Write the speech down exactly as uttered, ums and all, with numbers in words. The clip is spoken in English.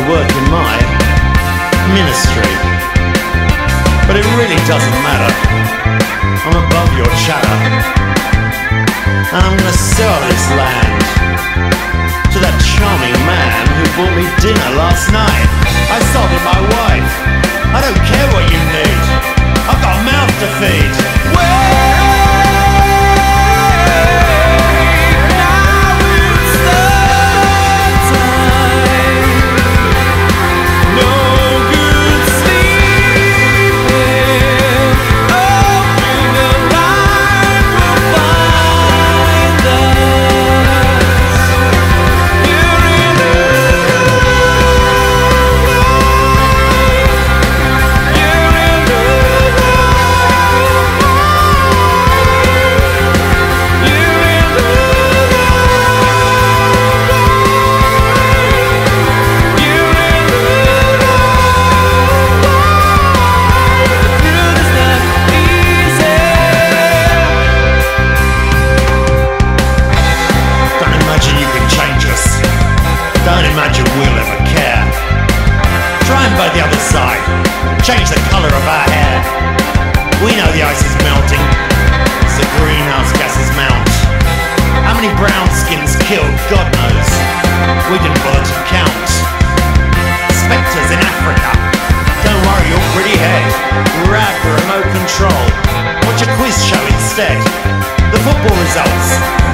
work in my ministry. But it really doesn't matter. I'm above your chatter. And I'm gonna sell this land to that charming man who bought me dinner last night. I sold him my wife. I don't care what you need. I've got a mouth to feed. Well, we'll ever care. Try and buy the other side. Change the colour of our hair. We know the ice is melting. It's the greenhouse gases mount. How many brown skins killed, God knows. We didn't bother to count. Spectres in Africa. Don't worry your pretty head. Grab the remote control. Watch a quiz show instead. The football results.